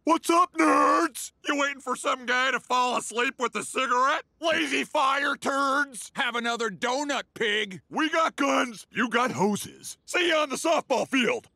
What's up, nerds? You waiting for some guy to fall asleep with a cigarette? Lazy fire turds! Have another donut, pig! We got guns, you got hoses. See you on the softball field!